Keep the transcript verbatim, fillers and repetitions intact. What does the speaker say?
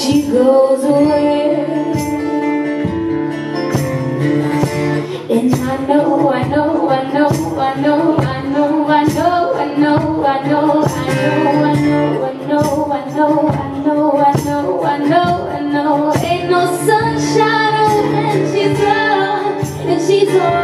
she goes away. And I know, I know, I know, I know, I know, I know, I know, I know, I know, I know, I know, I know, I know, I know, I know, I know, ain't no sunshine when she's gone, and she's gone.